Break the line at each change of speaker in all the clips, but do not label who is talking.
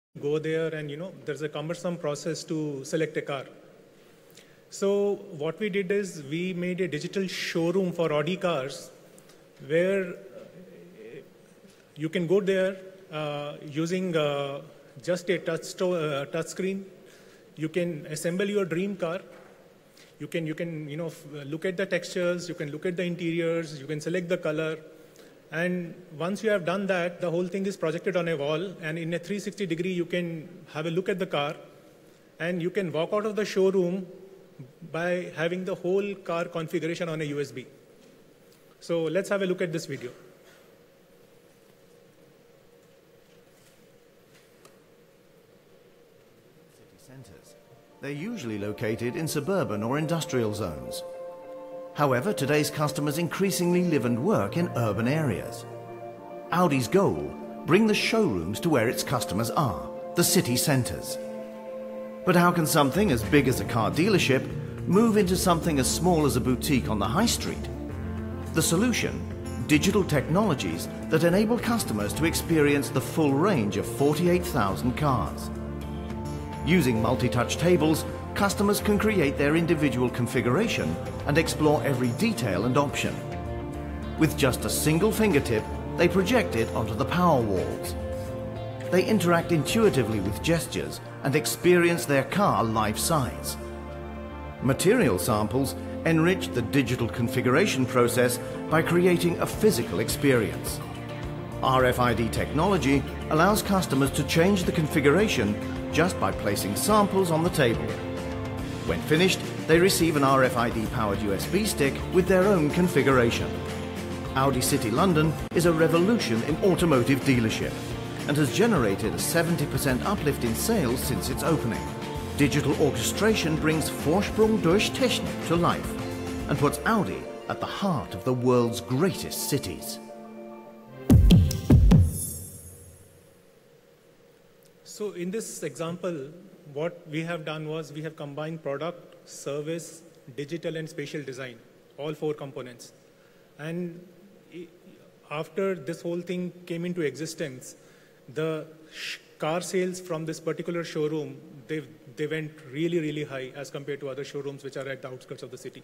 go there and, there's a cumbersome process to select a car. So what we did is we made a digital showroom for Audi cars where you can go there using just a touch screen. You can assemble your dream car. You can look at the textures, you can look at the interiors, you can select the color. And once you have done that, the whole thing is projected on a wall, and in a 360 degree, you can have a look at the car, and you can walk out of the showroom by having the whole car configuration on a USB. So let's have a look at this video.
City centers. They're usually located in suburban or industrial zones. However, today's customers increasingly live and work in urban areas. Audi's goal: bring the showrooms to where its customers are, the city centres. But how can something as big as a car dealership move into something as small as a boutique on the high street? The solution: digital technologies that enable customers to experience the full range of 48,000 cars. Using multi-touch tables, customers can create their individual configuration and explore every detail and option. With just a single fingertip, they project it onto the power walls. They interact intuitively with gestures and experience their car life-size. Material samples enrich the digital configuration process by creating a physical experience. RFID technology allows customers to change the configuration just by placing samples on the table. When finished, they receive an RFID-powered USB stick with their own configuration. Audi City London is a revolution in automotive dealership and has generated a 70% uplift in sales since its opening. Digital orchestration brings Vorsprung durch Technik to life and puts Audi at the heart of the world's greatest cities.
So in this example, what we have done was we have combined product, service, digital, and spatial design, all four components. And after this whole thing came into existence, the car sales from this particular showroom, they went really, really high as compared to other showrooms which are at the outskirts of the city.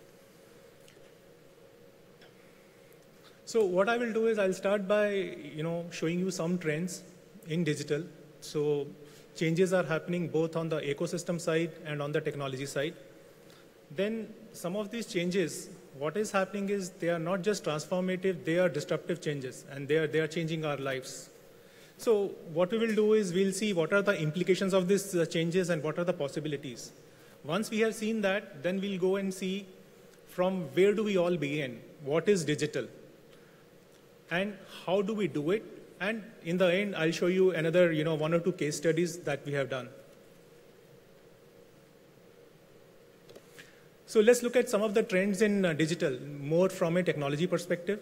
So what I will do is I'll start by showing you some trends in digital. So changes are happening both on the ecosystem side and on the technology side. Then some of these changes, what is happening is they are not just transformative, they are disruptive changes, and they are changing our lives. So what we will do is we'll see what are the implications of these changes and what are the possibilities. Once we have seen that, then we'll go and see from where do we all begin, what is digital, and how do we do it. And in the end, I'll show you another, one or two case studies that we have done. So let's look at some of the trends in digital, more from a technology perspective.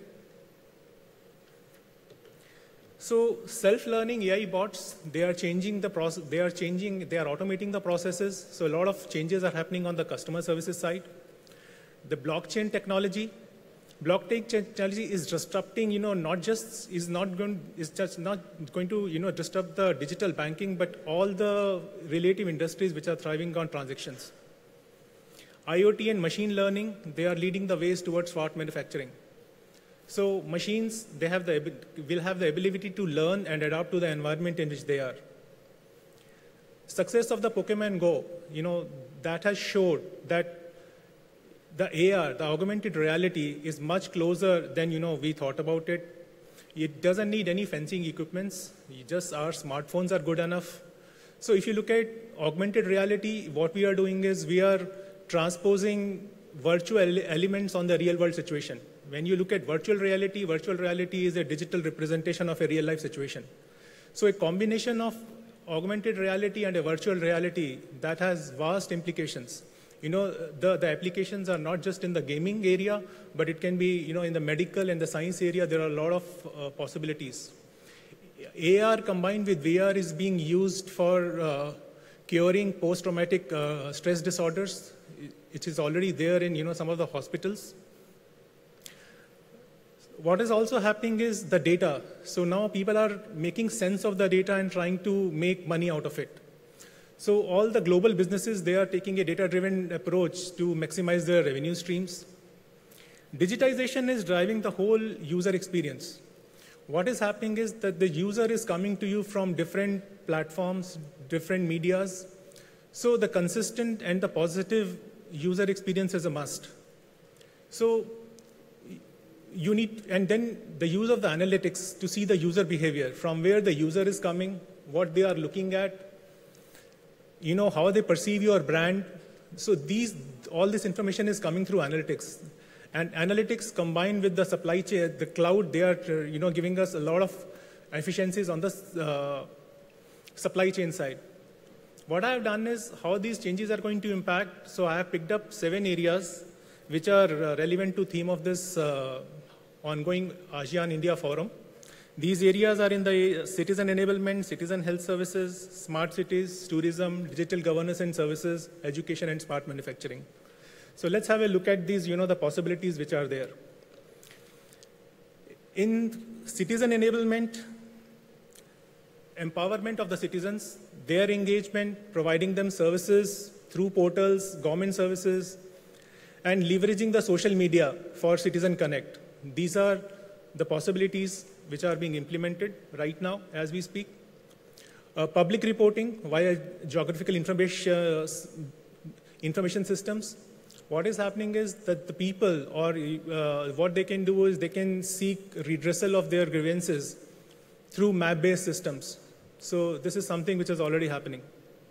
So self-learning AI bots, they are changing the process, they are automating the processes. So a lot of changes are happening on the customer services side. The blockchain technology is disrupting, not just going to disrupt the digital banking, but all the relative industries which are thriving on transactions. IoT and machine learning, they are leading the ways towards smart manufacturing. So machines, will have the ability to learn and adapt to the environment in which they are. Success of the Pokemon Go, that has showed that the AR, the augmented reality, is much closer than we thought about it. It doesn't need any fencing equipments. Just our smartphones are good enough. So if you look at augmented reality, what we are doing is we are transposing virtual elements on the real world situation. When you look at virtual reality is a digital representation of a real life situation. So a combination of augmented reality and a virtual reality that has vast implications. The applications are not just in the gaming area, but it can be, in the medical and the science area, there are a lot of possibilities. AR combined with VR is being used for curing post-traumatic stress disorders. It is already there in, some of the hospitals. what is also happening is the data. So now people are making sense of the data and trying to make money out of it. So all the global businesses, they are taking a data-driven approach to maximize their revenue streams. Digitization is driving the whole user experience. What is happening is that the user is coming to you from different platforms, different medias. So the consistent and the positive user experience is a must. So you need, and then the use of the analytics to see the user behavior, from where the user is coming, what they are looking at, how they perceive your brand. So all this information is coming through analytics. And analytics combined with the supply chain, the cloud, they are giving us a lot of efficiencies on the supply chain side. What I have done is how these changes are going to impact. So I have picked up 7 areas which are relevant to theme of this ongoing ASEAN India Forum. These areas are in the citizen enablement, citizen health services, smart cities, tourism, digital governance and services, education, and smart manufacturing. So let's have a look at these, the possibilities which are there. In citizen enablement, empowerment of the citizens, their engagement, providing them services through portals, government services, and leveraging the social media for Citizen Connect. These are the possibilities which are being implemented right now as we speak. Public reporting via geographical information systems. What is happening is that the people, or what they can do is they can seek redressal of their grievances through map-based systems. So this is something which is already happening.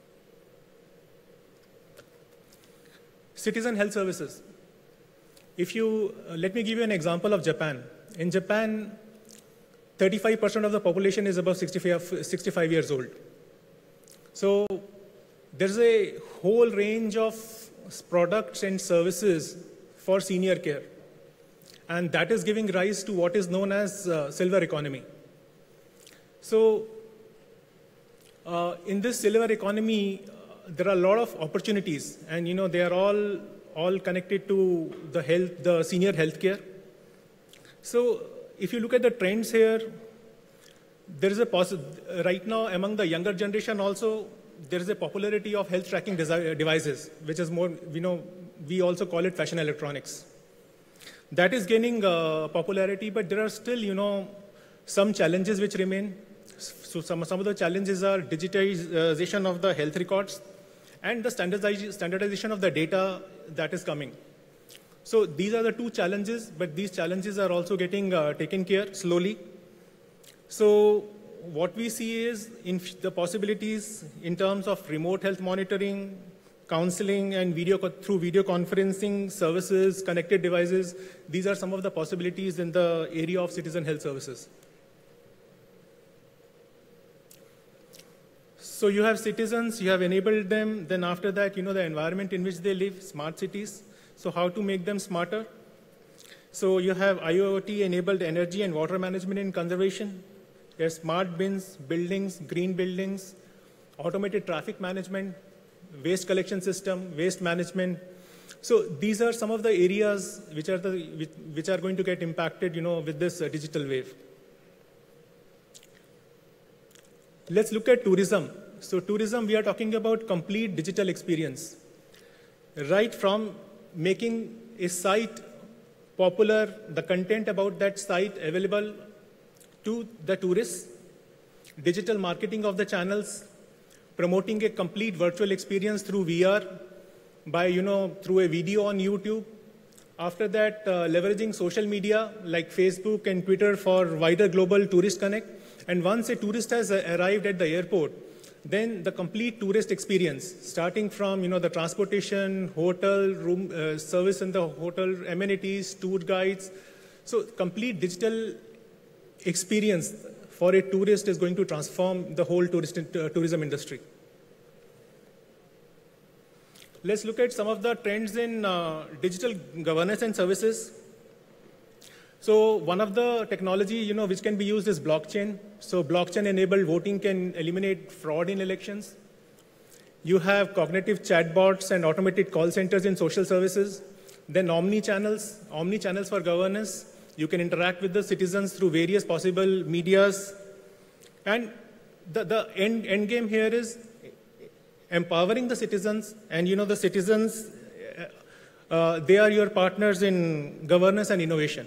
Citizen health services. If you, let me give you an example of Japan. In Japan, 35% of the population is above 65 years old. So there's a whole range of products and services for senior care. And that is giving rise to what is known as silver economy. So in this silver economy, there are a lot of opportunities, and they are all connected to the health, the senior healthcare. So if you look at the trends here, there is right now among the younger generation also, there is a popularity of health tracking devices, which is more, we also call it fashion electronics. That is gaining popularity, but there are still, some challenges which remain. So some of the challenges are digitization of the health records and the standardization of the data that is coming. So these are the 2 challenges, but these challenges are also getting taken care slowly. So what we see is in the possibilities in terms of remote health monitoring, counseling, and through video conferencing services, connected devices. These are some of the possibilities in the area of citizen health services. So you have citizens, you have enabled them, then after that, the environment in which they live, smart cities. So how to make them smarter? So you have IoT-enabled energy and water management and conservation. There's smart bins, buildings, green buildings, automated traffic management, waste collection system, waste management. So these are some of the areas which are going to get impacted, with this digital wave. Let's look at tourism. So tourism, we are talking about complete digital experience. Right from making a site popular, the content about that site available to the tourists, digital marketing of the channels, promoting a complete virtual experience through VR by, through a video on YouTube. After that, leveraging social media like Facebook and Twitter for wider global tourist connect. And once a tourist has arrived at the airport, then the complete tourist experience, starting from the transportation, hotel, room service in the hotel, amenities, tour guides. So complete digital experience for a tourist is going to transform the whole tourism industry. Let's look at some of the trends in digital governance and services. So one of the technology, which can be used is blockchain. So blockchain-enabled voting can eliminate fraud in elections. You have cognitive chatbots and automated call centers in social services. Then omni-channels for governance. You can interact with the citizens through various possible medias. And the end game here is empowering the citizens. And the citizens, they are your partners in governance and innovation.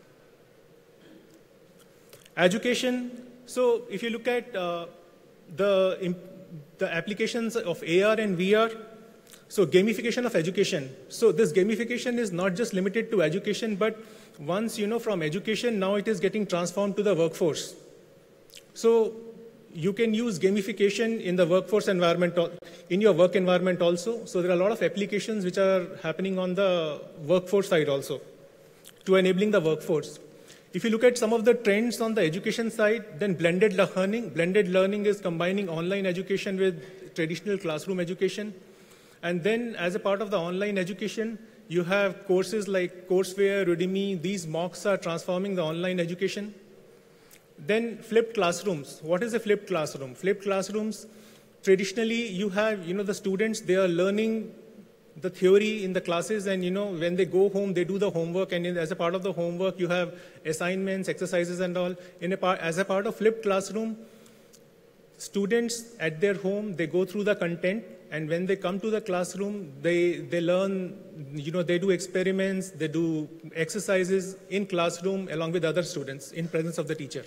Education. So if you look at the applications of AR and VR, so gamification of education. So this gamification is not just limited to education, but once, from education, now it is getting transformed to the workforce. So you can use gamification in the workforce environment, in your work environment also. So there are a lot of applications which are happening on the workforce side also to enabling the workforce. If you look at some of the trends on the education side, then blended learning. Blended learning is combining online education with traditional classroom education. And then as a part of the online education, you have courses like Courseware, Udemy. These MOOCs are transforming the online education. Then flipped classrooms. What is a flipped classroom? Flipped classrooms, traditionally you have, the students, they are learning the theory in the classes, and when they go home, they do the homework, and as a part of the homework, you have assignments, exercises and all. As a part of flipped classroom, students at their home, they go through the content, and when they come to the classroom, they learn, they do experiments, they do exercises in classroom along with other students in presence of the teacher.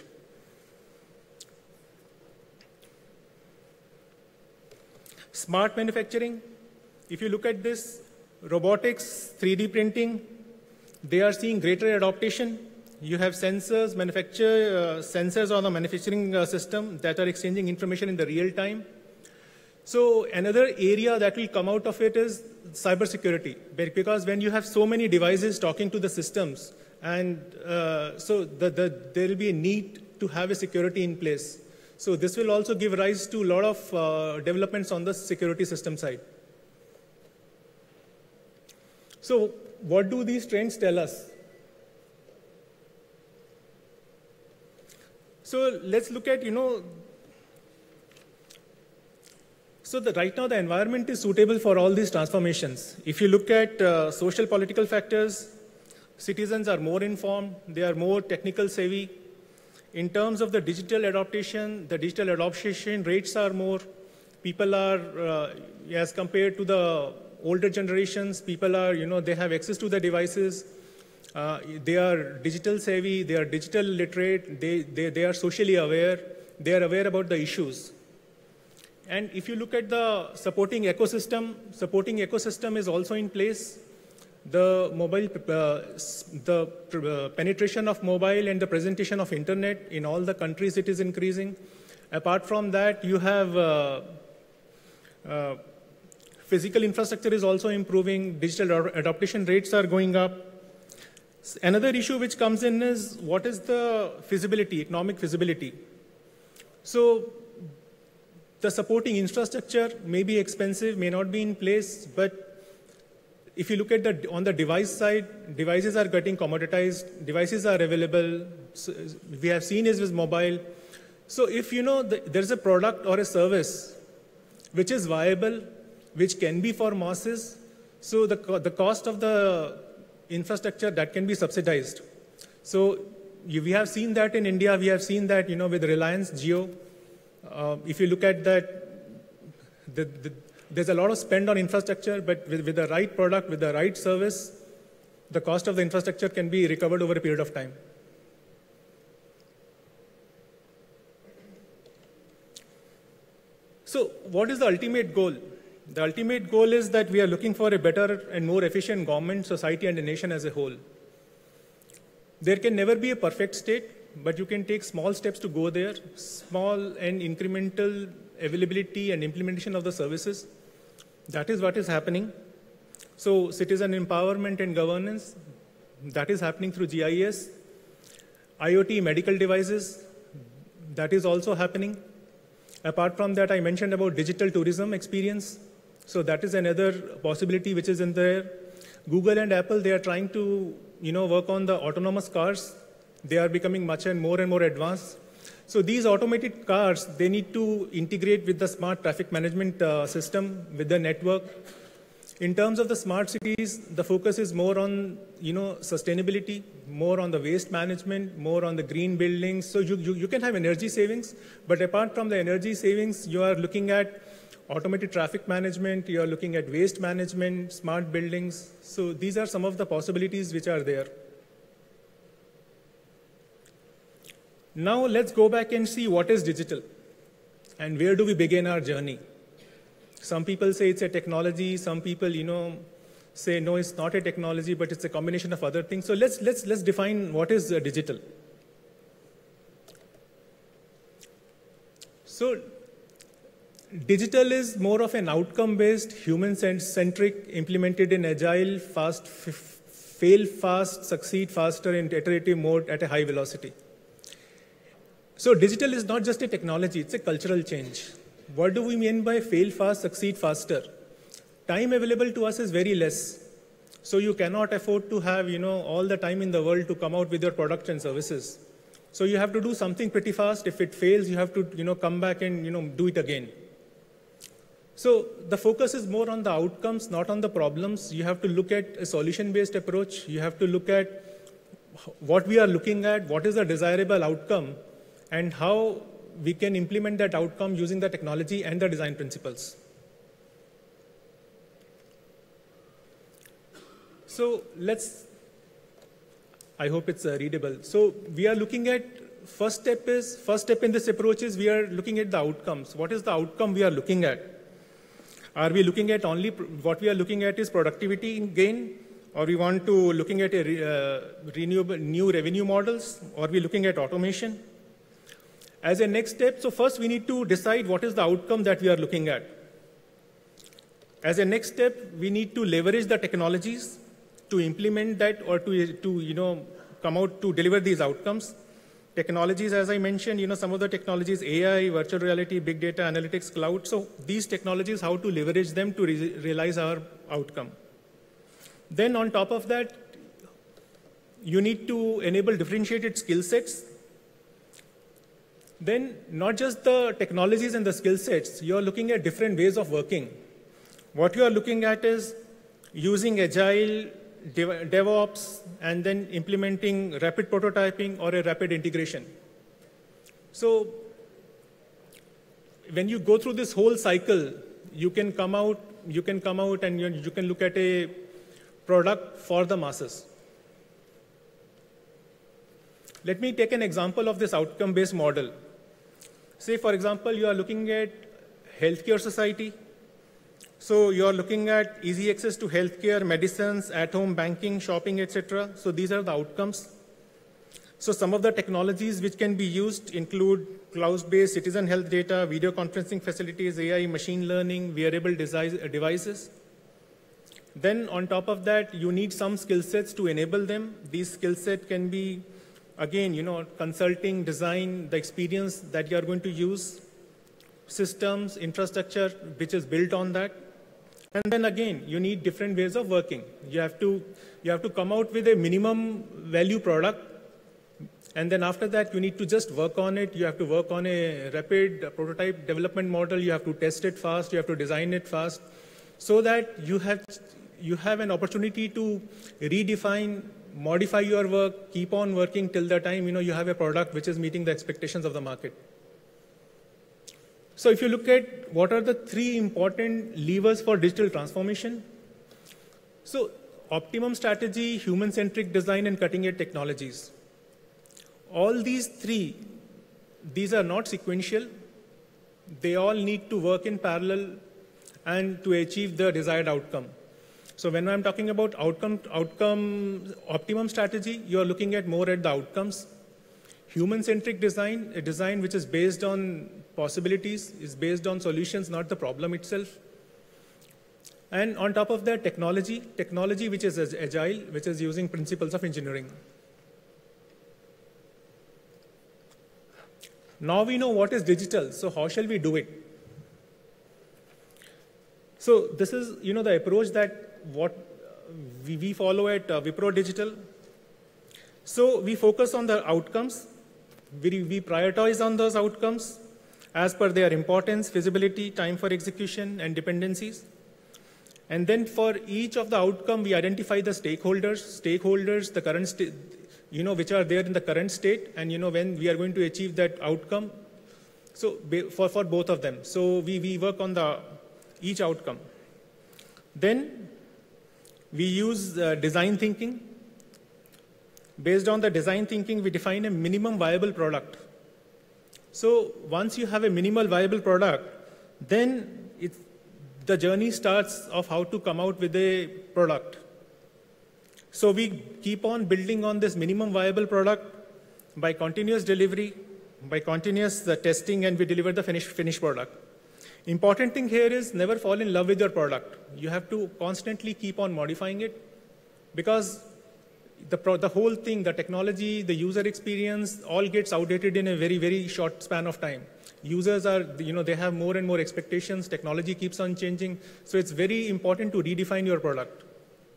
Smart manufacturing. If you look at this, robotics, 3D printing, they are seeing greater adoption. You have sensors, sensors on the manufacturing system that are exchanging information in the real time. So another area that will come out of it is cybersecurity, because when you have so many devices talking to the systems, and so there will be a need to have a security in place. So this will also give rise to a lot of developments on the security system side. So what do these trends tell us? So let's look at, so right now the environment is suitable for all these transformations. If you look at social political factors, citizens are more informed, they are more technical savvy. In terms of the digital adaptation, the digital adoption rates are more. People are, as compared to the older generations, people are, they have access to the devices. They are digital savvy, they are digital literate, they are socially aware, they are aware about the issues. And if you look at the supporting ecosystem is also in place. The mobile, the penetration of mobile and the presentation of internet in all the countries, it is increasing. Apart from that, you have physical infrastructure is also improving. Digital adoption rates are going up. Another issue which comes in is what is the feasibility, economic feasibility. So the supporting infrastructure may be expensive, may not be in place, but if you look at on the device side, devices are getting commoditized, devices are available. So we have seen is with mobile. So if there's a product or a service which is viable, which can be for masses, so the cost of the infrastructure that can be subsidized. So we have seen that in India, we have seen that with Reliance Jio. If you look at that, there's a lot of spend on infrastructure, but with the right product, with the right service, the cost of the infrastructure can be recovered over a period of time. So what is the ultimate goal? The ultimate goal is that we are looking for a better and more efficient government, society, and a nation as a whole. There can never be a perfect state, but you can take small steps to go there, small and incremental availability and implementation of the services. That is what is happening. So citizen empowerment and governance, that is happening through GIS. IoT medical devices, that is also happening. Apart from that, I mentioned about digital tourism experience. So that is another possibility which is in there. Google and Apple, they are trying to work on the autonomous cars. They are becoming much and more advanced. So these automated cars, they need to integrate with the smart traffic management system, with the network. In terms of the smart cities, the focus is more on sustainability, more on the waste management, more on the green buildings. So you can have energy savings, but apart from the energy savings, you are looking at automated traffic management, you are looking at waste management, smart buildings. So these are some of the possibilities which are there. Now let's go back and see what is digital and where do we begin our journey. Some people say it's a technology. Some people, say no, it's not a technology, but it's a combination of other things. So let's define what is digital. So digital is more of an outcome-based, human-centric, implemented in agile, fast, fail fast, succeed faster in iterative mode at a high velocity. So digital is not just a technology; it's a cultural change. What do we mean by fail fast, succeed faster? Time available to us is very less. So you cannot afford to have, all the time in the world to come out with your products and services. So you have to do something pretty fast. If it fails, you have to, come back and, do it again. So the focus is more on the outcomes, not on the problems. You have to look at a solution-based approach. You have to look at what we are looking at, what is the desirable outcome, and how we can implement that outcome using the technology and the design principles. So I hope it's readable. So we are looking at, first step in this approach is we are looking at the outcomes. What is the outcome we are looking at? Are we looking at only, what we are looking at is productivity gain, or we want to looking at new revenue models, or are we looking at automation? As a next step, so first we need to decide what is the outcome that we are looking at. As a next step, we need to leverage the technologies to implement that or to come out to deliver these outcomes. Technologies, as I mentioned, some of the technologies, AI, virtual reality, big data, analytics, cloud. So these technologies, how to leverage them to realize our outcome. Then on top of that, you need to enable differentiated skill sets. Then not just the technologies and the skill sets, you're looking at different ways of working. What you are looking at is using agile, DevOps, and then implementing rapid prototyping or a rapid integration. So when you go through this whole cycle, you can come out and you can look at a product for the masses. Let me take an example of this outcome-based model. Say, for example, you are looking at healthcare society. So you are looking at easy access to healthcare, medicines, at-home banking, shopping, etc. So these are the outcomes. So some of the technologies which can be used include cloud-based citizen health data, video conferencing facilities, AI, machine learning, wearable devices. Then on top of that, you need some skill sets to enable them. These skill sets can be, again, consulting, design, the experience that you are going to use, systems, infrastructure, which is built on that. And then again, you need different ways of working. You have to come out with a minimum value product. And then after that, you need to just work on it. You have to work on a rapid prototype development model. You have to test it fast. You have to design it fast so that you have an opportunity to redefine, modify your work, keep on working till the time you have a product which is meeting the expectations of the market. So if you look at what are the 3 important levers for digital transformation, so optimum strategy, human-centric design, and cutting-edge technologies. All these 3, these are not sequential. They all need to work in parallel and to achieve the desired outcome. So when I'm talking about optimum strategy, you are looking at more at the outcomes. Human-centric design, a design which is based on possibilities, is based on solutions, not the problem itself. And on top of that, technology which is agile, which is using principles of engineering. Now we know what is digital, so how shall we do it? So this is the approach that what we follow at Wipro Digital. So we focus on the outcomes. We prioritize on those outcomes as per their importance, feasibility, time for execution, and dependencies. And then for each of the outcome, we identify the stakeholders, the current state, which are there in the current state, and when we are going to achieve that outcome. So for both of them. So we work on each outcome. Then we use design thinking. Based on the design thinking, we define a minimum viable product. So once you have a minimal viable product, then the journey starts of how to come out with a product. So we keep on building on this minimum viable product by continuous delivery, by continuous testing, and we deliver the finished product. Important thing here is never fall in love with your product. You have to constantly keep on modifying it, because the whole thing, the technology, the user experience, all gets outdated in a very, very short span of time. Users are, they have more and more expectations. Technology keeps on changing. So it's very important to redefine your product.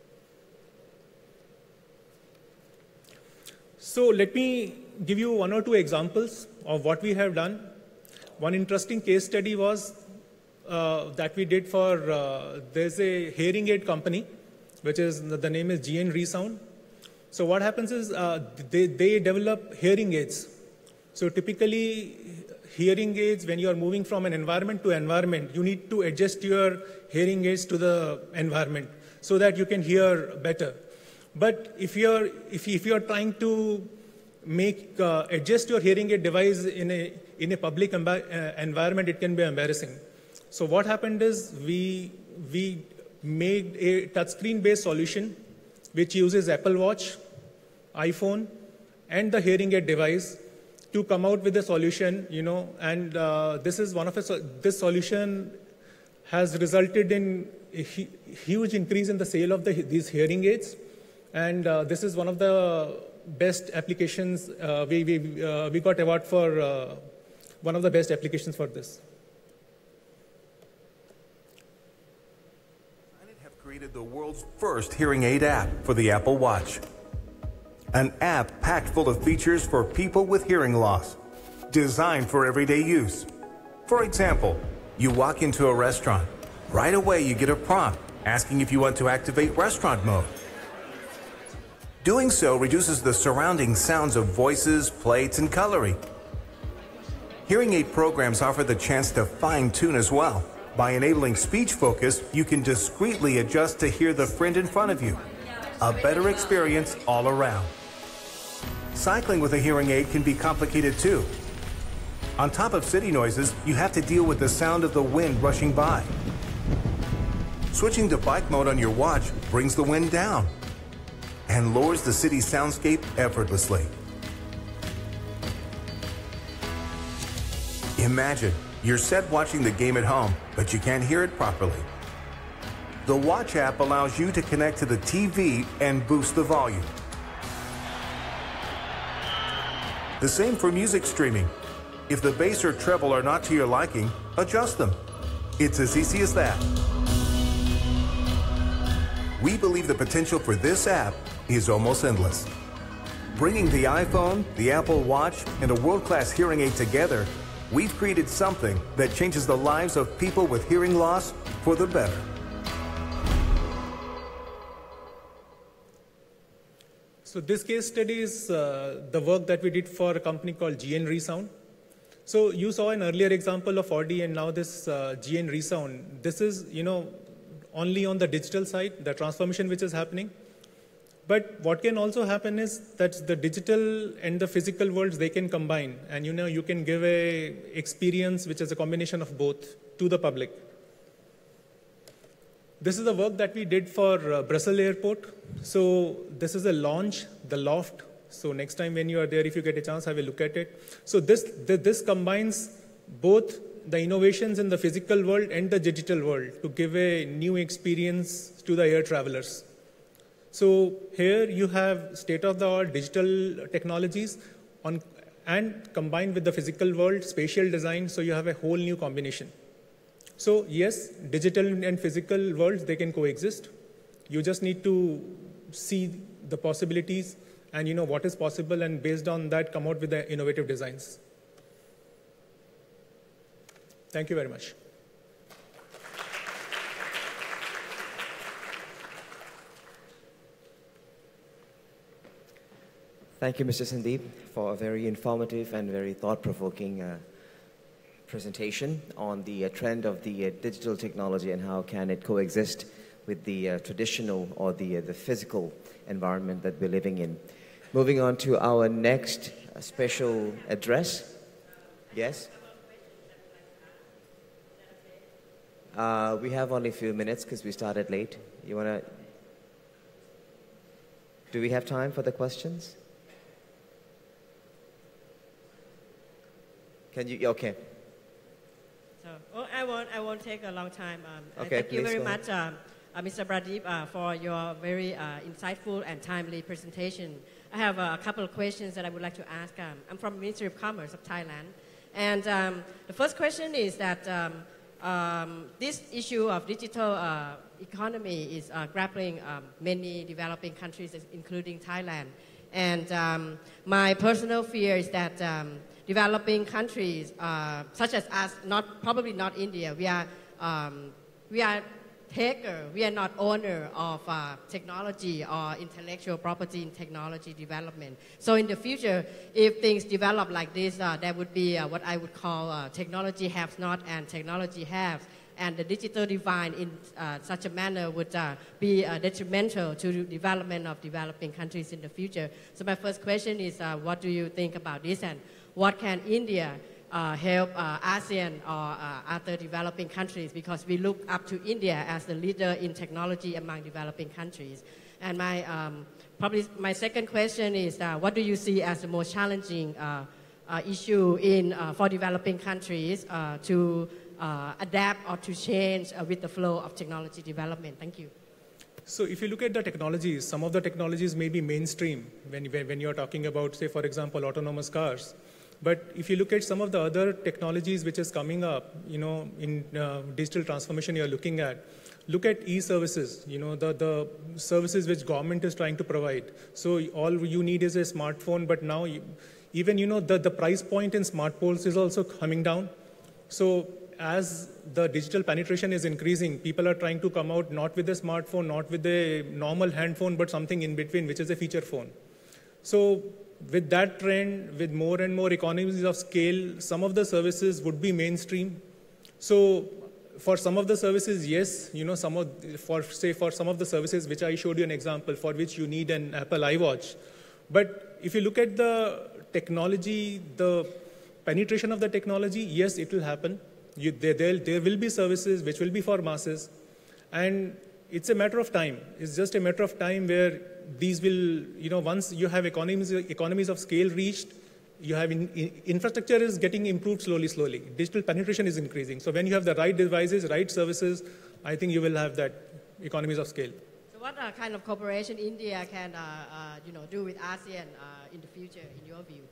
So let me give you one or two examples of what we have done. One interesting case study was that we did for, there's a hearing aid company, which is, the name is GN Resound. So what happens is they develop hearing aids. So typically, hearing aids, when you are moving from an environment to environment, you need to adjust your hearing aids to the environment so that you can hear better. But if you're trying to adjust your hearing aid device in a public environment, it can be embarrassing. So what happened is we made a touchscreen-based solution which uses Apple Watch, iPhone, and the hearing aid device to come out with a solution, and this solution has resulted in a huge increase in the sale of these hearing aids, and this is one of the best applications. We got award for one of the best applications for this.
Have created the world's first hearing aid app for the Apple Watch. An app packed full of features for people with hearing loss, designed for everyday use. For example, you walk into a restaurant. Right away, you get a prompt asking if you want to activate restaurant mode. Doing so reduces the surrounding sounds of voices, plates, and coloring. Hearing aid programs offer the chance to fine-tune as well. By enabling speech focus, you can discreetly adjust to hear the friend in front of you. A better experience all around. Cycling with a hearing aid can be complicated too. On top of city noises, you have to deal with the sound of the wind rushing by. Switching to bike mode on your watch brings the wind down and lowers the city soundscape effortlessly. Imagine you're set watching the game at home, but you can't hear it properly. The Watch app allows you to connect to the TV and boost the volume. The same for music streaming. If the bass or treble are not to your liking, adjust them. It's as easy as that. We believe the potential for this app is almost endless. Bringing the iPhone, the Apple Watch, and a world-class hearing aid together, we've created something that changes the lives of people with hearing loss for the better.
So this case study is the work that we did for a company called GN Resound. So you saw an earlier example of Audi, and now this GN Resound. This is, only on the digital side, the transformation which is happening. But what can also happen is that the digital and the physical worlds, they can combine. And you can give a experience which is a combination of both to the public. This is the work that we did for Brussels Airport. So this is a launch, the Loft. So next time when you are there, if you get a chance, have a look at it. So this combines both the innovations in the physical world and the digital world to give a new experience to the air travelers. So here you have state-of-the-art digital technologies and combined with the physical world, spatial design, so you have a whole new combination. So yes, digital and physical worlds, they can coexist. You just need to see the possibilities and what is possible, and based on that, come out with the innovative designs. Thank you very much.
Thank you, Mr. Sandeep, for a very informative and very thought-provoking presentation on the trend of the digital technology and how can it coexist with the traditional or the physical environment that we're living in. Moving on to our next special address. Yes? We have only a few minutes because we started late. You want to... Do we have time for the questions? Can you... Okay.
So, I won't take a long time.
Okay,
thank you very much, Mr. Pradeep, for your very insightful and timely presentation. I have a couple of questions that I would like to ask. I'm from Ministry of Commerce of Thailand. And the first question is that this issue of digital economy is grappling many developing countries, including Thailand. And my personal fear is that developing countries, such as us, probably not India, we are taker, we are not owner of technology or intellectual property in technology development. So in the future, if things develop like this, there would be what I would call technology haves not and technology haves. And the digital divide in such a manner would be detrimental to the development of developing countries in the future. So my first question is, what do you think about this? And what can India help ASEAN or other developing countries, because we look up to India as the leader in technology among developing countries. And probably my second question is, what do you see as the most challenging issue for developing countries to adapt or to change with the flow of technology development? Thank you.
So if you look at the technologies, some of the technologies may be mainstream when you're talking about, say, for example, autonomous cars. But if you look at some of the other technologies which is coming up, in digital transformation you're looking at, look at e-services, the services which government is trying to provide. So all you need is a smartphone, but now even, the price point in smartphones is also coming down. So as the digital penetration is increasing, people are trying to come out not with a smartphone, not with a normal handphone, but something in between, which is a feature phone. So with that trend, with more and more economies of scale, some of the services would be mainstream. So for some of the services, yes, for some of the services which I showed you an example, for which you need an Apple iWatch. But if you look at the technology, the penetration of the technology, yes, it will happen. There will be services which will be for masses. And it's a matter of time. It's just a matter of time where these will, once you have economies of scale reached, you have infrastructure is getting improved slowly. Digital penetration is increasing. So when you have the right devices, right services, I think you will have that economies of scale.
So what kind of cooperation India can, do with ASEAN in the future, in your view?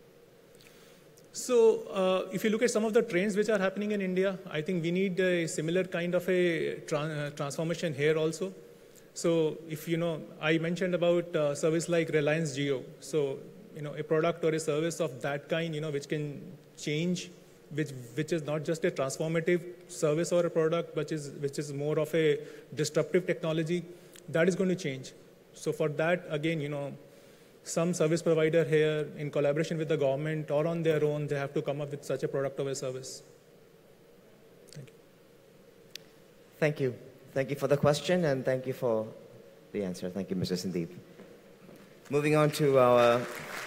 So if you look at some of the trends which are happening in India, I think we need a similar kind of a transformation here also. So if, I mentioned about service like Reliance Jio. So, a product or a service of that kind, which can change, which is not just a transformative service or a product, which is more of a disruptive technology, that is going to change. So for that, again, some service provider here, in collaboration with the government or on their own, they have to come up with such a product or a service. Thank you.
Thank you. Thank you for the question, and thank you for the answer. Thank you, Mr. Sandeep. Moving on to our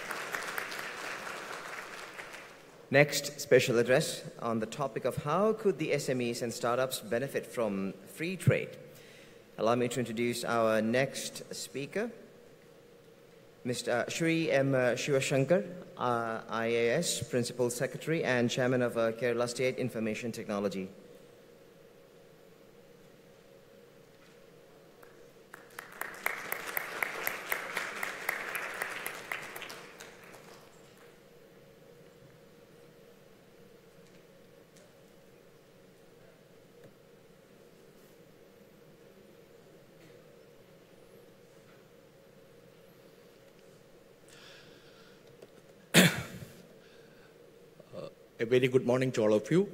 next special address on the topic of how could the SMEs and startups benefit from free trade. Allow me to introduce our next speaker, Mr. Shri M. Shivashankar, IAS Principal Secretary and Chairman of Kerala State Information Technology.
A very good morning to all of you.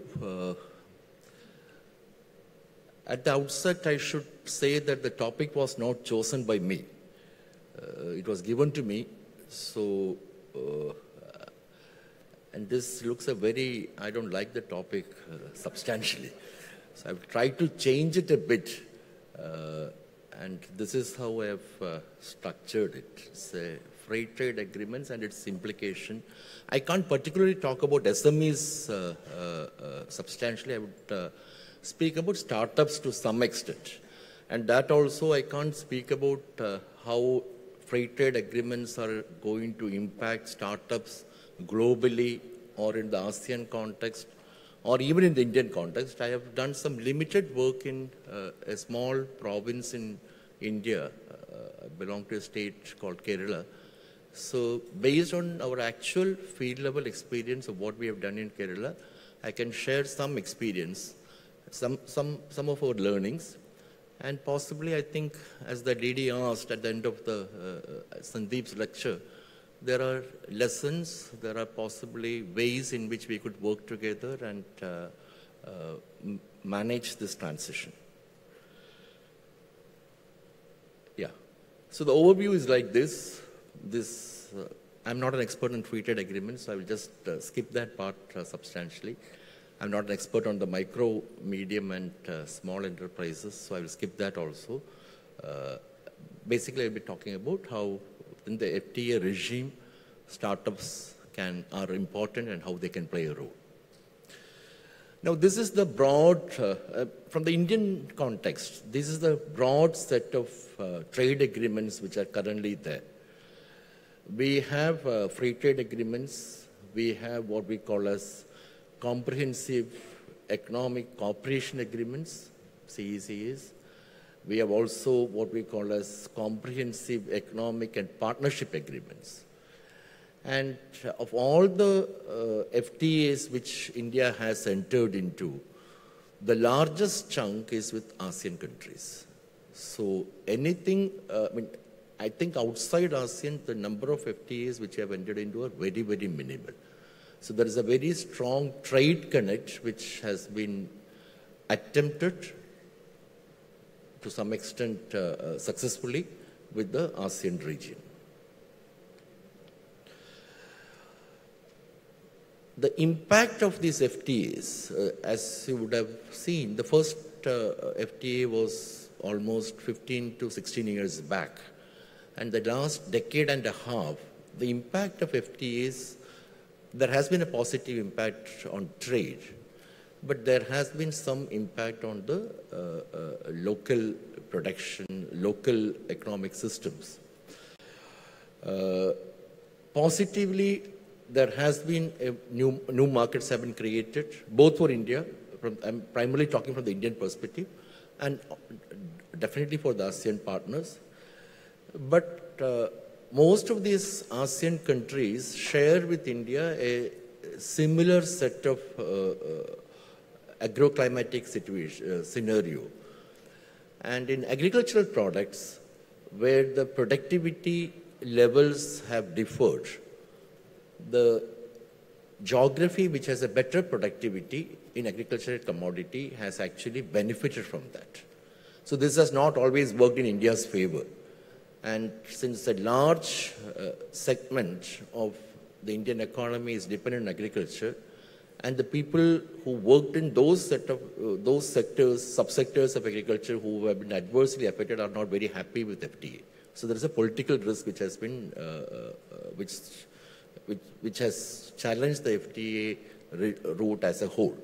At the outset, I should say that the topic was not chosen by me. It was given to me. So and this looks a very, I don't like the topic substantially. So I've tried to change it a bit, and this is how I've structured it. It's a free trade agreements and its implication. I can't particularly talk about SMEs substantially. I would speak about startups to some extent. And that also I can't speak about how free trade agreements are going to impact startups globally or in the ASEAN context or even in the Indian context. I have done some limited work in a small province in India. I belong to a state called Kerala. So based on our actual field level experience of what we have done in Kerala, I can share some experience, some of our learnings. And possibly, I think, as the DD asked at the end of the Sandeep's lecture, there are lessons, there are possibly ways in which we could work together and manage this transition. Yeah. So the overview is like this. I'm not an expert on free trade agreements, so I will just skip that part substantially. I'm not an expert on the micro, medium, and small enterprises, so I will skip that also. Basically, I'll be talking about how in the FTA regime, startups are important and how they can play a role. Now, this is the broad, from the Indian context, this is the broad set of trade agreements which are currently there. We have free trade agreements. We have what we call as comprehensive economic cooperation agreements, CECAs. We have also what we call as comprehensive economic and partnership agreements. And of all the FTAs which India has entered into, the largest chunk is with ASEAN countries. So anything, I think outside ASEAN, the number of FTAs which have entered into are very, very minimal. So there is a very strong trade connect which has been attempted to some extent successfully with the ASEAN region. The impact of these FTAs, as you would have seen, the first FTA was almost 15 to 16 years back. And the last decade and a half, the impact of FTAs, there has been a positive impact on trade, but there has been some impact on the local production, local economic systems. Positively, there has been new markets have been created, both for India, I'm primarily talking from the Indian perspective, and definitely for the ASEAN partners. But most of these ASEAN countries share with India a similar set of agroclimatic scenario. And in agricultural products, where the productivity levels have differed, the geography which has a better productivity in agricultural commodity has actually benefited from that. So this has not always worked in India's favor. And since a large segment of the Indian economy is dependent on agriculture, and the people who worked in those sectors, subsectors of agriculture who have been adversely affected are not very happy with FTA. So there is a political risk which has been, which has challenged the FTA route as a whole.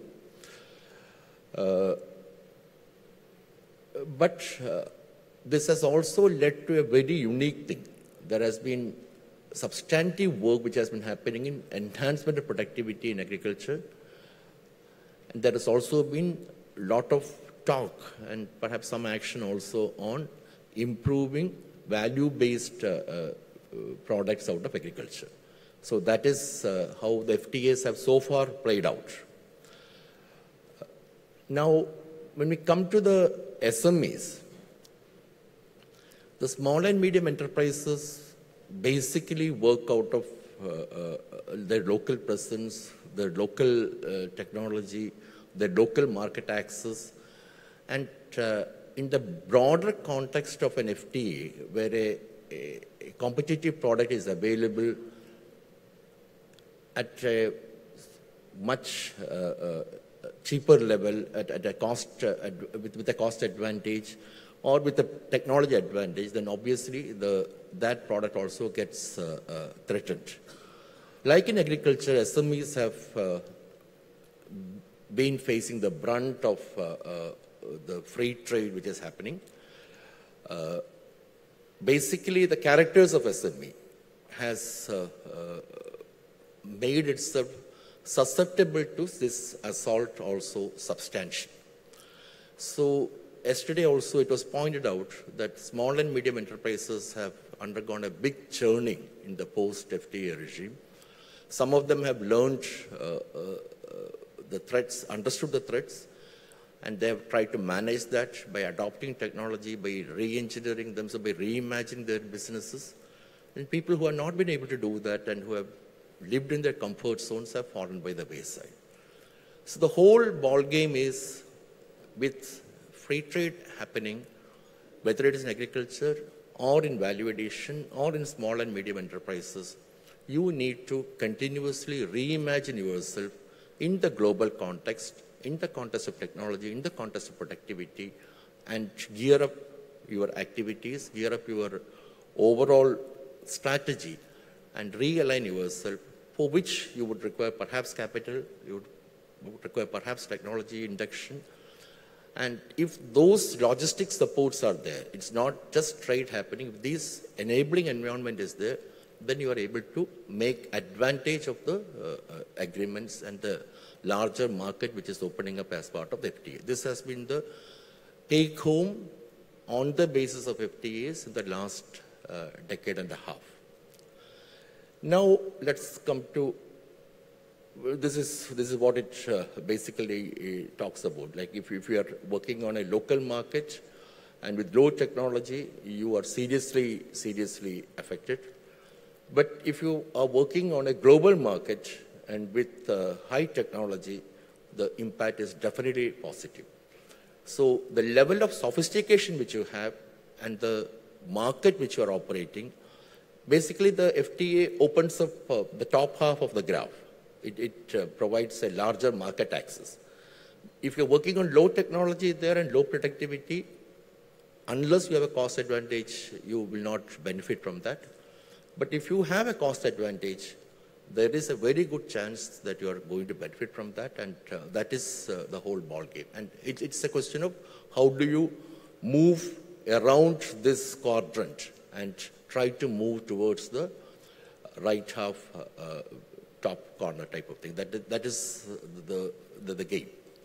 But this has also led to a very unique thing. There has been substantive work which has been happening in enhancement of productivity in agriculture. And there has also been a lot of talk and perhaps some action also on improving value-based products out of agriculture. So that is how the FTAs have so far played out. Now, when we come to the SMEs, the small and medium enterprises basically work out of their local presence, their local technology, their local market access. And in the broader context of an FTA, where a competitive product is available at a much cheaper level, at a cost, with a cost advantage, or with a technology advantage, then obviously that product also gets threatened. Like in agriculture, SMEs have been facing the brunt of the free trade which is happening. Basically, the characters of SME has made itself susceptible to this assault also substantial. So yesterday also it was pointed out that small and medium enterprises have undergone a big churning in the post-FTA regime. Some of them have learned the threats, understood the threats, and they have tried to manage that by adopting technology, by re-engineering them, so by reimagining their businesses. And people who have not been able to do that and who have lived in their comfort zones have fallen by the wayside. So the whole ball game is, with free trade happening, whether it is in agriculture or in value addition or in small and medium enterprises, you need to continuously reimagine yourself in the global context, in the context of technology, in the context of productivity, and gear up your activities, gear up your overall strategy, and realign yourself, for which you would require perhaps capital, you would require perhaps technology induction. And if those logistic supports are there, it's not just trade happening, if this enabling environment is there, then you are able to make advantage of the agreements and the larger market which is opening up as part of the FTA. This has been the take home on the basis of FTAs in the last decade and a half. Now let's come to, this is what it basically talks about. Like if you are working on a local market and with low technology, you are seriously affected. But if you are working on a global market and with high technology, the impact is definitely positive. So the level of sophistication which you have and the market which you are operating, basically the FTA opens up the top half of the graph. It provides a larger market access. If you're working on low technology there and low productivity, unless you have a cost advantage, you will not benefit from that. But if you have a cost advantage, there is a very good chance that you are going to benefit from that, and that is the whole ball game. And it's a question of how do you move around this quadrant and try to move towards the right half, top corner type of thing. That is the game.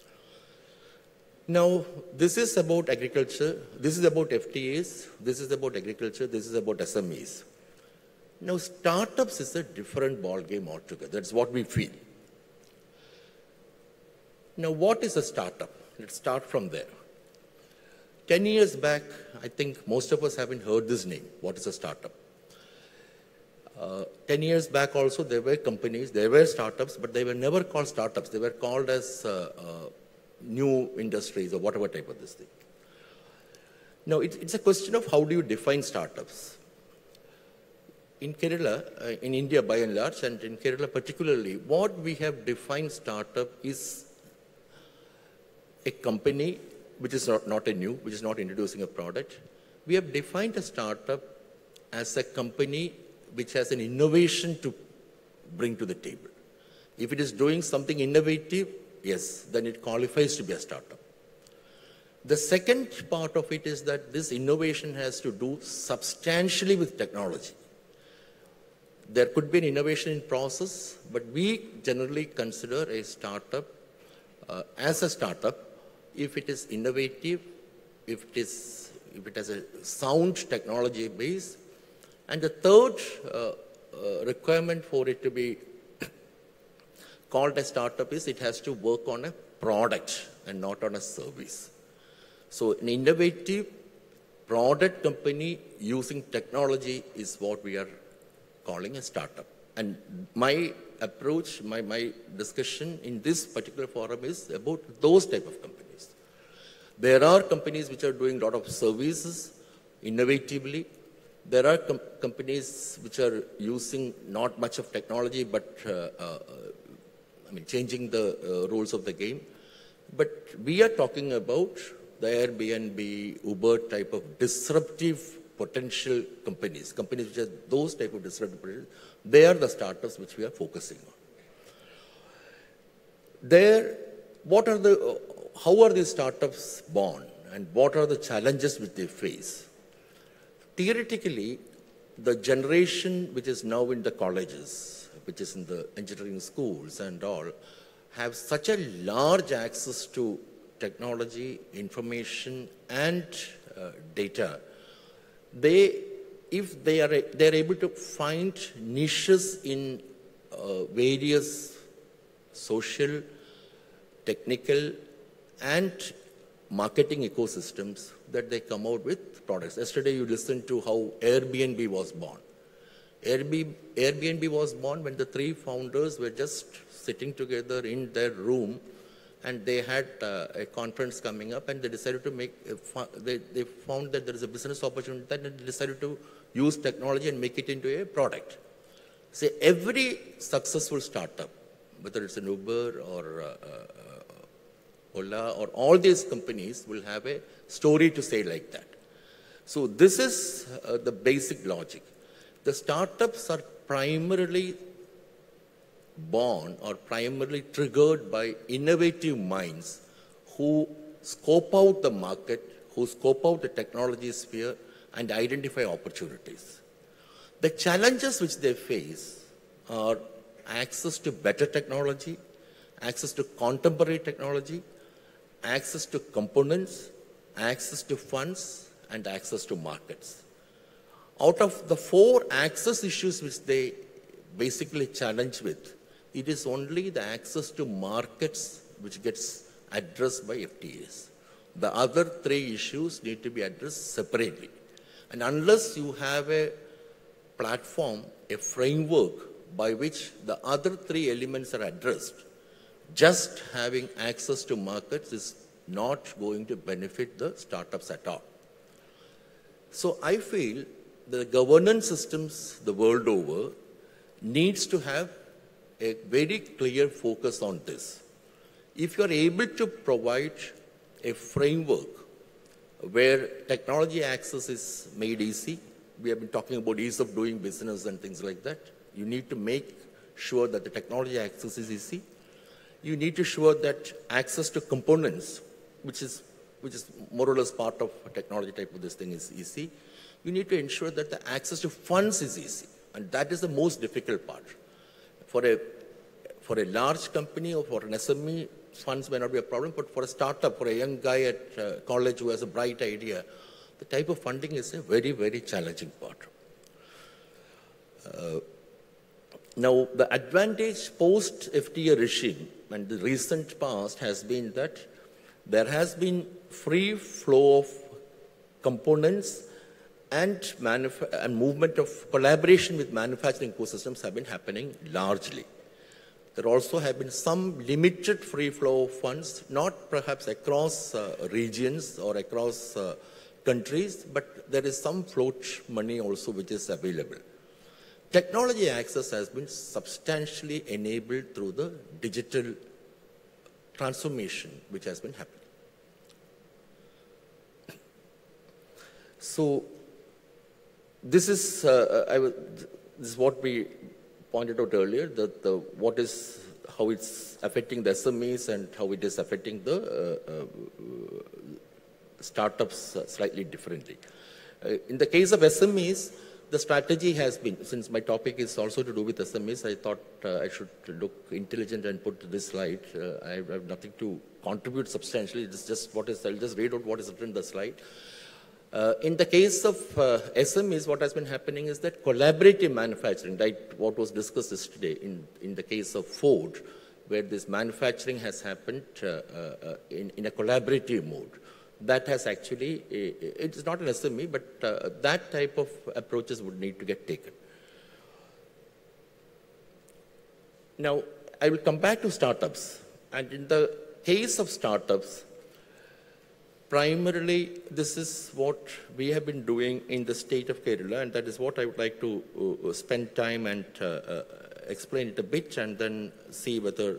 Now, this is about agriculture, this is about FTAs, this is about agriculture, this is about SMEs. Now, startups is a different ball game altogether. That's what we feel. Now, what is a startup? Let's start from there. 10 years back, I think most of us haven't heard this name. What is a startup? 10 years back also, there were companies, there were startups, but they were never called startups. They were called as new industries or whatever type of this thing. Now, it's a question of how do you define startups. In Kerala, in India by and large, and in Kerala particularly, what we have defined startup is a company which is not a new, which is not introducing a product. We have defined a startup as a company which has an innovation to bring to the table. If it is doing something innovative, yes, then it qualifies to be a startup. The second part of it is that this innovation has to do substantially with technology. There could be an innovation in process, but we generally consider a startup as a startup if it is innovative, if it has a sound technology base. And the third requirement for it to be called a startup is it has to work on a product and not on a service. So an innovative product company using technology is what we are calling a startup. And my approach, my discussion in this particular forum is about those type of companies. There are companies which are doing a lot of services innovatively, There are companies which are using not much of technology, but changing the rules of the game. But we are talking about the Airbnb, Uber type of disruptive potential companies which are those type of disruptive potential. They are the startups which we are focusing on. How are these startups born, and what are the challenges which they face? Theoretically, the generation which is now in the colleges, which is in the engineering schools and all, have such a large access to technology, information, and data. If they are able to find niches in various social, technical, and marketing ecosystems, that they come out with products. Yesterday you listened to how Airbnb was born. Airbnb was born when the three founders were just sitting together in their room, and they had a conference coming up, and they decided to they found that there is a business opportunity, and they decided to use technology and make it into a product. See, every successful startup, whether it's an Uber or Ola or all these companies, will have a story to say like that. So this is the basic logic. The startups are primarily born or primarily triggered by innovative minds who scope out the market, who scope out the technology sphere and identify opportunities. The challenges which they face are access to better technology, access to contemporary technology, access to components, access to funds, and access to markets. Out of the 4 access issues which they basically challenge with, it is only the access to markets which gets addressed by FTAs. The other 3 issues need to be addressed separately. And unless you have a platform, a framework by which the other 3 elements are addressed, just having access to markets is not going to benefit the startups at all. So I feel the governance systems the world over needs to have a very clear focus on this. If you are able to provide a framework where technology access is made easy, we have been talking about ease of doing business and things like that. You need to make sure that the technology access is easy. You need to ensure that access to components, which is more or less part of a technology type of this thing, is easy. You need to ensure that the access to funds is easy, and that is the most difficult part. For a large company or for an SME, funds may not be a problem, but for a startup, for a young guy at college who has a bright idea, the type of funding is a very, very challenging part. Now, the advantage post-FTA regime and the recent past has been that there has been free flow of components and movement of collaboration with manufacturing ecosystems have been happening largely. There also have been some limited free flow of funds, not perhaps across regions or across countries, but there is some float money also which is available. Technology access has been substantially enabled through the digital transformation which has been happening. So this is what we pointed out earlier, that how it's affecting the SMEs and how it is affecting the startups slightly differently. In the case of SMEs, the strategy has been, since my topic is also to do with SMEs, I thought I should look intelligent and put this slide. I have nothing to contribute substantially. It's just I'll just read out what is written in the slide. In the case of SMEs, what has been happening is that collaborative manufacturing, like what was discussed yesterday in the case of Ford, where this manufacturing has happened in a collaborative mode. That has actually, it is not an SME, but that type of approaches would need to get taken. Now, I will come back to startups. And in the case of startups, primarily, this is what we have been doing in the state of Kerala, and that is what I would like to spend time and explain it a bit, and then see whether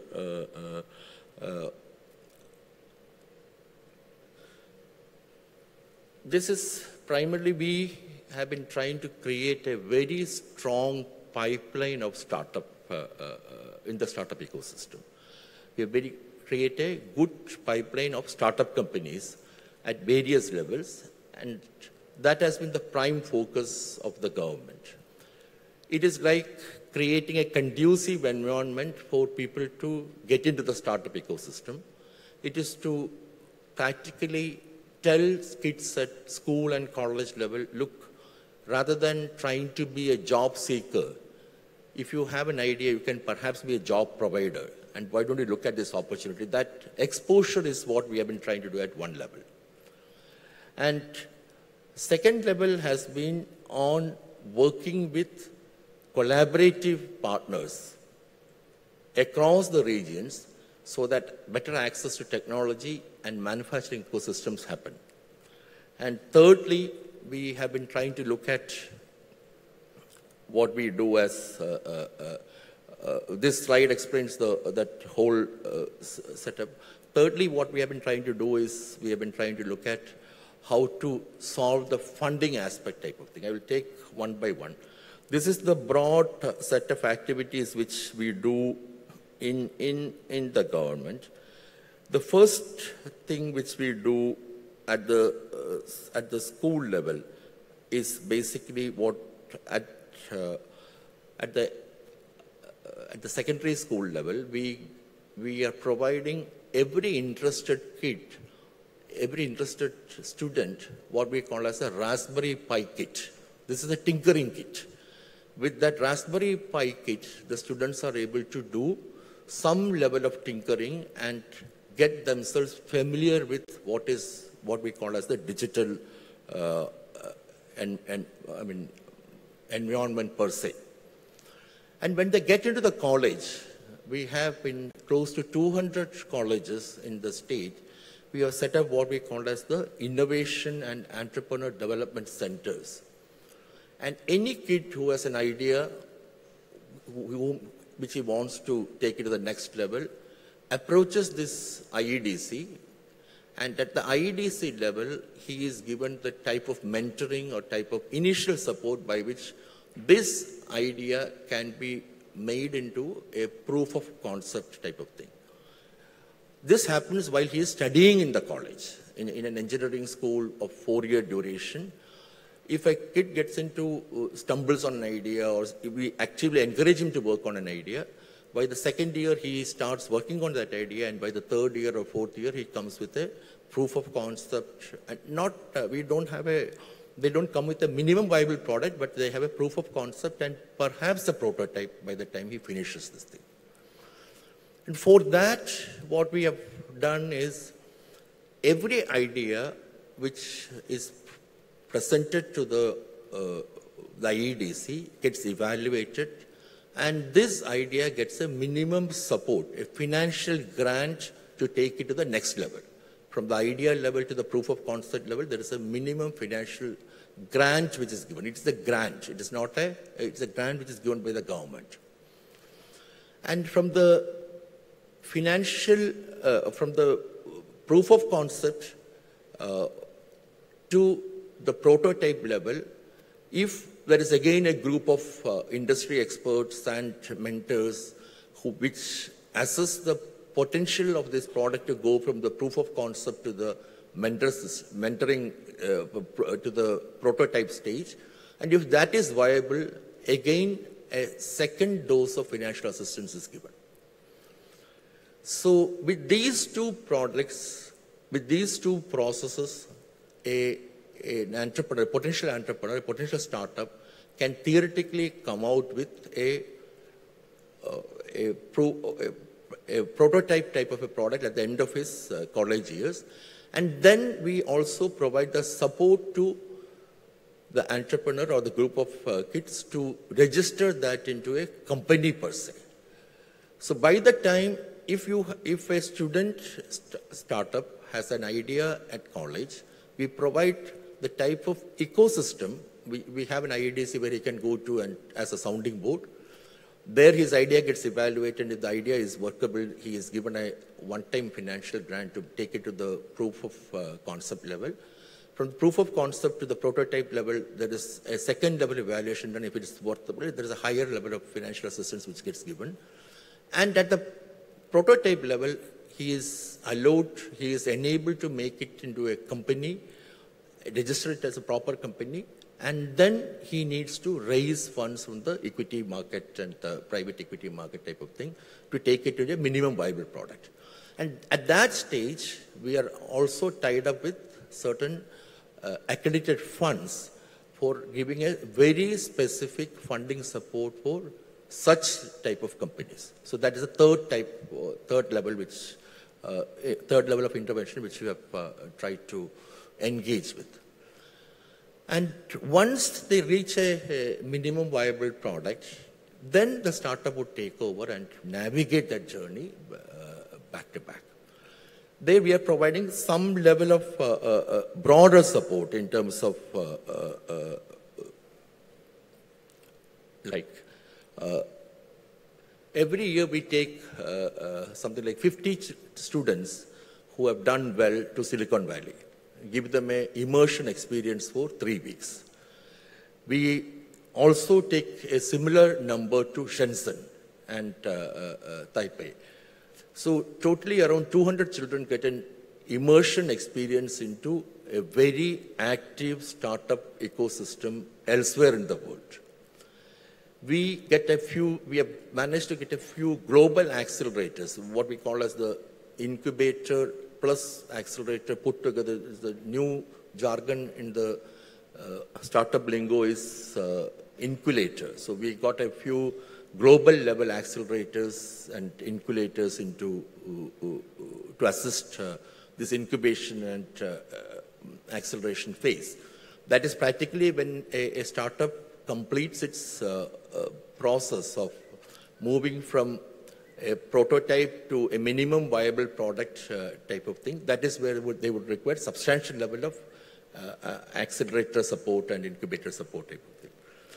this is primarily we have been trying to create a very strong pipeline of startup in the startup ecosystem. We have create a good pipeline of startup companies at various levels, and that has been the prime focus of the government. It is like creating a conducive environment for people to get into the startup ecosystem. It is to practically tell kids at school and college level, look, rather than trying to be a job seeker, if you have an idea, you can perhaps be a job provider. And why don't you look at this opportunity? That exposure is what we have been trying to do at one level. And second level has been on working with collaborative partners across the regions so that better access to technology and manufacturing ecosystems happen. And thirdly, we have been trying to look at what we do as this slide explains that whole setup. Thirdly, what we have been trying to do is we have been trying to look at how to solve the funding aspect type of thing. I will take one by one. This is the broad set of activities which we do in the government. The first thing which we do at the school level is basically what at the secondary school level we are providing every interested kid, every interested student, what we call as a Raspberry Pi kit. This is a tinkering kit. With that Raspberry Pi kit, the students are able to do some level of tinkering and get themselves familiar with what we call as the digital environment per se. And when they get into the college, we have in close to 200 colleges in the state, we have set up what we call as the Innovation and Entrepreneur Development Centers. And any kid who has an idea which he wants to take it to the next level approaches this IEDC, and at the IEDC level, he is given the type of mentoring or type of initial support by which this idea can be made into a proof of concept type of thing. This happens while he is studying in the college, in an engineering school of 4-year duration. If a kid stumbles on an idea, or if we actively encourage him to work on an idea, by the second year he starts working on that idea, and by the third year or fourth year he comes with a proof of concept. And they don't come with a minimum viable product, but they have a proof of concept and perhaps a prototype by the time he finishes this thing. And for that, what we have done is every idea which is presented to the EDC gets evaluated, and this idea gets a minimum support, a financial grant to take it to the next level. From the idea level to the proof of concept level, there is a minimum financial grant which is given. It's a grant. It is not it's a grant which is given by the government. And from the financial, from the proof of concept to the prototype level, if there is again a group of industry experts and mentors which assess the potential of this product to go from the proof of concept to the mentoring to the prototype stage, and if that is viable, again a second dose of financial assistance is given. So with these two products, with these two processes, an entrepreneur, a potential startup can theoretically come out with a prototype type of a product at the end of his college years. And then we also provide the support to the entrepreneur or the group of kids to register that into a company per se. So by the time, if a student startup has an idea at college, we provide the type of ecosystem. We have an IEDC where he can go to and as a sounding board. There his idea gets evaluated. If the idea is workable, he is given a one-time financial grant to take it to the proof of concept level. From the proof of concept to the prototype level, there is a second level evaluation done. If it is workable, there is a higher level of financial assistance which gets given. And at the prototype level, he is allowed, he is enabled to make it into a company, register it as a proper company, and then he needs to raise funds from the equity market and the private equity market type of thing to take it to a minimum viable product. And at that stage, we are also tied up with certain accredited funds for giving a very specific funding support for such type of companies. So that is a third level of intervention which we have tried to engage with. And once they reach a minimum viable product, then the startup would take over and navigate that journey back to back. There we are providing some level of broader support in terms of every year we take something like 50 students who have done well to Silicon Valley, give them an immersion experience for 3 weeks. We also take a similar number to Shenzhen and Taipei. So totally around 200 children get an immersion experience into a very active startup ecosystem elsewhere in the world. We have managed to get a few global accelerators, what we call as the incubator plus accelerator put together. Is the new jargon in the startup lingo is inculator. So we got a few global level accelerators and inculators into to assist this incubation and acceleration phase. That is practically when a startup completes its process of moving from a prototype to a minimum viable product type of thing. That is where they would require substantial level of accelerator support and incubator support type of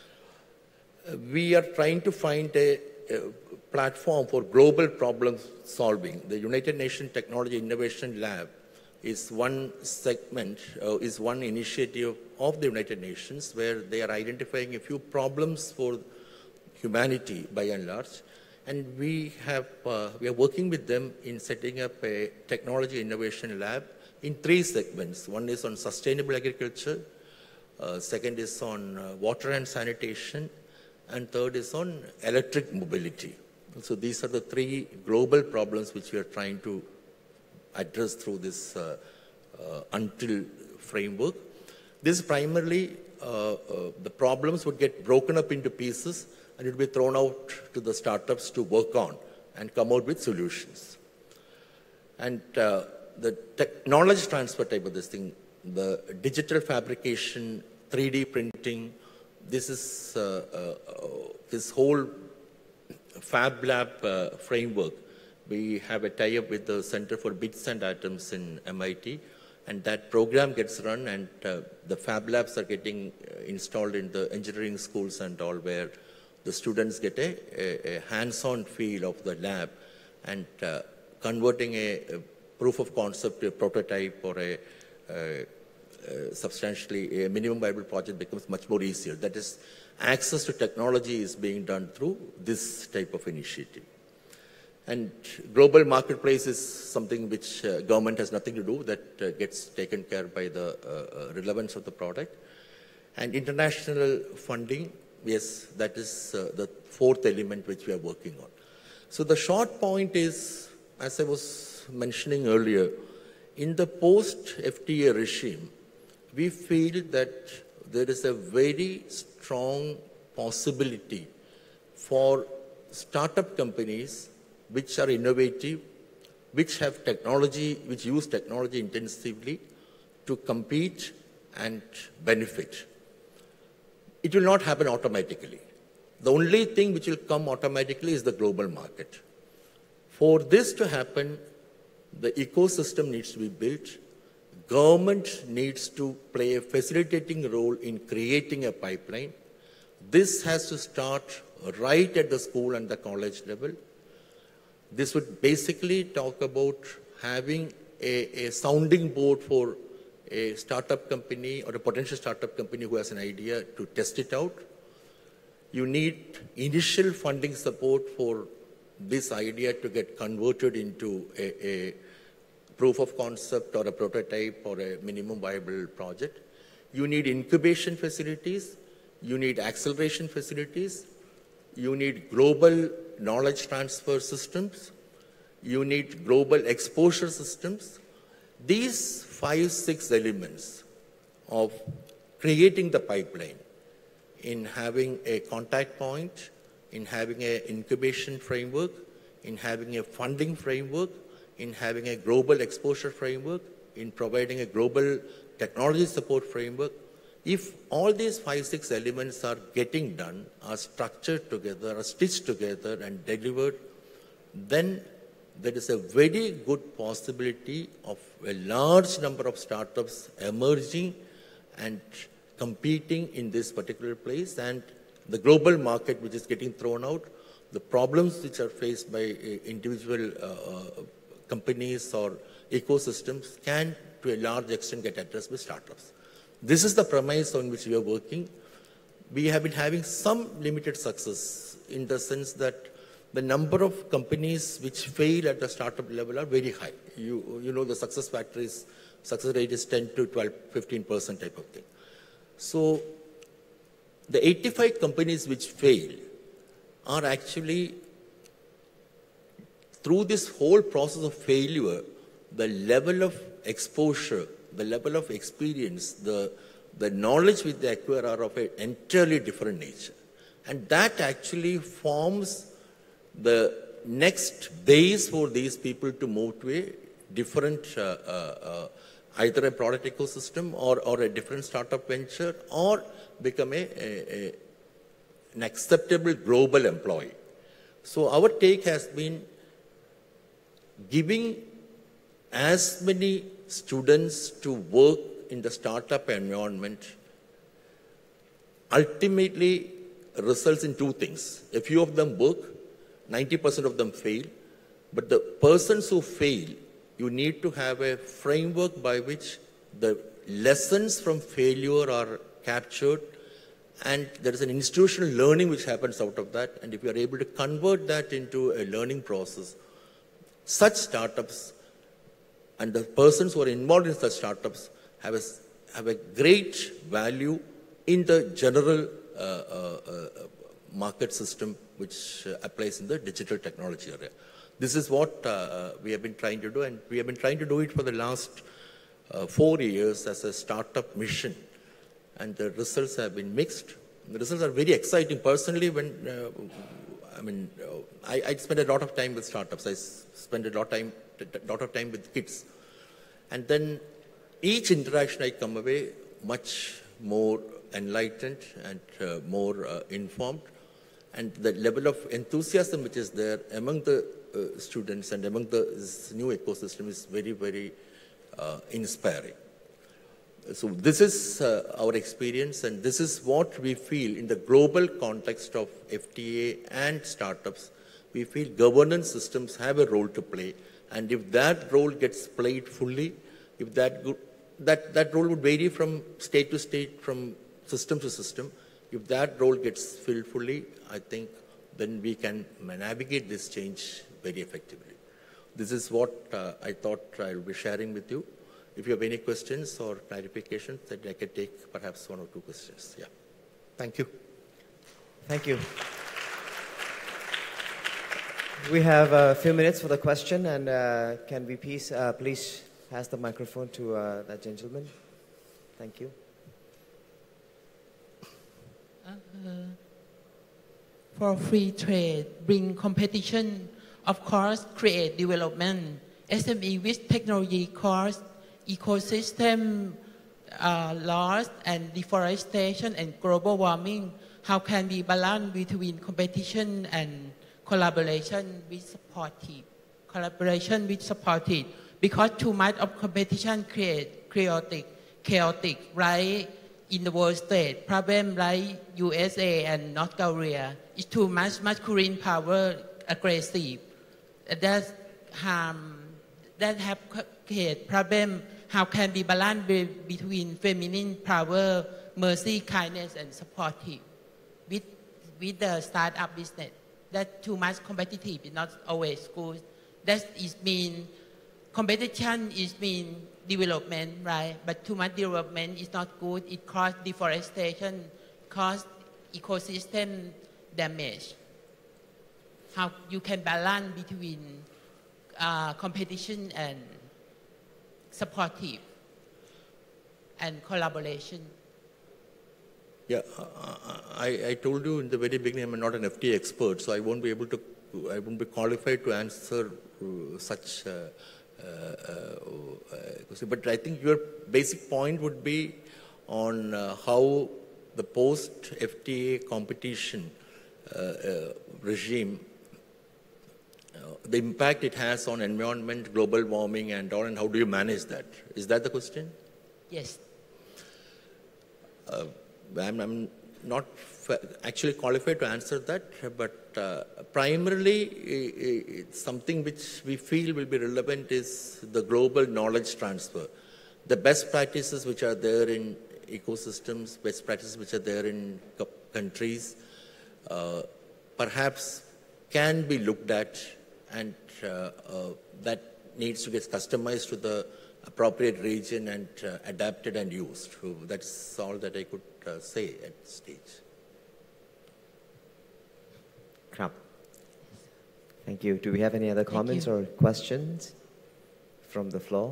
thing. We are trying to find a platform for global problem solving. The United Nations Technology Innovation Lab is one segment, is one initiative of the United Nations where they are identifying a few problems for humanity by and large. And we are working with them in setting up a technology innovation lab in 3 segments. One is on sustainable agriculture, second is on water and sanitation, and third is on electric mobility. So these are the 3 global problems which we are trying to address through this UNTIL framework. This primarily, the problems would get broken up into pieces and it will be thrown out to the startups to work on and come out with solutions. And the knowledge transfer type of this thing, the digital fabrication, 3D printing, this is this whole Fab Lab framework. We have a tie-up with the Center for Bits and Atoms in MIT, and that program gets run, and the Fab Labs are getting installed in the engineering schools and all, where the students get a hands-on feel of the lab, and converting a proof of concept to a prototype or substantially a minimum viable project becomes much more easier. That is, access to technology is being done through this type of initiative. And global marketplace is something which government has nothing to do, that gets taken care by the relevance of the product. And international funding, yes, that is the 4th element which we are working on. So the short point is, as I was mentioning earlier, in the post-FTA regime, we feel that there is a very strong possibility for startup companies which are innovative, which have technology, which use technology intensively to compete and benefit. It will not happen automatically. The only thing which will come automatically is the global market. For this to happen, The ecosystem needs to be built. Government needs to play a facilitating role in creating a pipeline. This has to start right at the school and the college level. This would basically talk about having a sounding board for a startup company or a potential startup company who has an idea to test it out. You need initial funding support for this idea to get converted into a proof of concept or a prototype or a minimum viable project. You need incubation facilities. You need acceleration facilities. You need global knowledge transfer systems. You need global exposure systems. These 5-6 elements of creating the pipeline, in having a contact point, in having an incubation framework, in having a funding framework, in having a global exposure framework, in providing a global technology support framework. If all these 5-6 elements are getting done, are structured together, are stitched together and delivered, then there is a very good possibility of a large number of startups emerging and competing in this particular place, and the global market which is getting thrown out, the problems which are faced by individual companies or ecosystems can to a large extent get addressed by startups. This is the premise on which we are working. We have been having some limited success in the sense that the number of companies which fail at the startup level are very high. You know the success rate is 10 to 12, 15% type of thing. So the 85 companies which fail are actually, through this whole process of failure, the level of exposure, the level of experience, the knowledge which they acquire are of an entirely different nature. And that actually forms the next base for these people to move to a different, either a product ecosystem or a different startup venture, or become an acceptable global employee. So our take has been giving as many students to work in the startup environment ultimately results in two things. A few of them work, 90% of them fail, but the persons who fail, you need to have a framework by which the lessons from failure are captured, and there is an institutional learning which happens out of that, and if you are able to convert that into a learning process, such startups and the persons who are involved in such startups have a great value in the general market system which applies in the digital technology area. This is what we have been trying to do, and we have been trying to do it for the last 4 years as a startup mission. And the results have been mixed. The results are very exciting. Personally, I spend a lot of time with startups. I spend a lot of time with kids. And then each interaction I come away much more enlightened and more informed. And the level of enthusiasm which is there among the students and among this new ecosystem is very, very inspiring. So this is our experience, and this is what we feel in the global context of FTA and startups. We feel governance systems have a role to play, and if that role gets played fully, if that role would vary from state to state, from system to system. If that role gets filled fully, I think then we can navigate this change very effectively. This is what I thought I'll be sharing with you. If you have any questions or clarifications, that I can take perhaps 1 or 2 questions. Yeah. Thank you.
Thank you. We have a few minutes for the question, and can we please pass the microphone to that gentleman? Thank you.
For free trade, bring competition, of course, create development, SME with technology course, ecosystem loss and deforestation and global warming. How can we balance between competition and collaboration with supportive? collaboration with supported, because too much of competition create chaotic, right? In the world state, problem like USA and North Korea is too much masculine power, aggressive. That have create problem. How can be balance between feminine power, mercy, kindness, and supportive with the startup business? That too much competitive is not always good. That is mean competition is mean development, right? But too much development is not good. It causes deforestation, causes ecosystem damage. How you can balance between competition and supportive and collaboration?
Yeah, I told you in the very beginning I'm not an FTA expert, so I won't be qualified to answer such question. But I think your basic point would be on how the post-FTA competition regime, the impact it has on environment, global warming and all, and how do you manage that? Is that the question?
Yes.
I'm not actually qualified to answer that, but primarily it's something which we feel will be relevant is the global knowledge transfer. The best practices which are there in ecosystems, best practices which are there in countries, perhaps can be looked at, and that needs to get customized to the appropriate region and adapted and used. So that's all that I could say at this stage.
Krap. Thank you. Do we have any other comments or questions from the floor?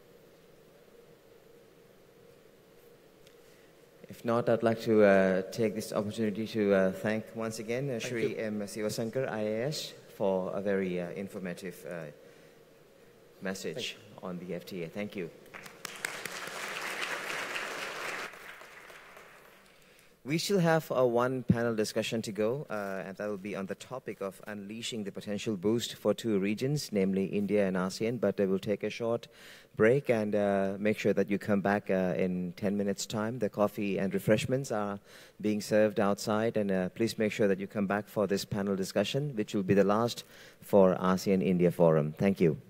If not, I'd like to take this opportunity to thank once again Shri M. Sivasankar, IAS, for a very informative message on the FTA. Thank you. We still have one panel discussion to go, and that will be on the topic of unleashing the potential boost for two regions, namely India and ASEAN. But we'll take a short break and make sure that you come back in 10 minutes' time. The coffee and refreshments are being served outside, and please make sure that you come back for this panel discussion, which will be the last for ASEAN-India Forum. Thank you.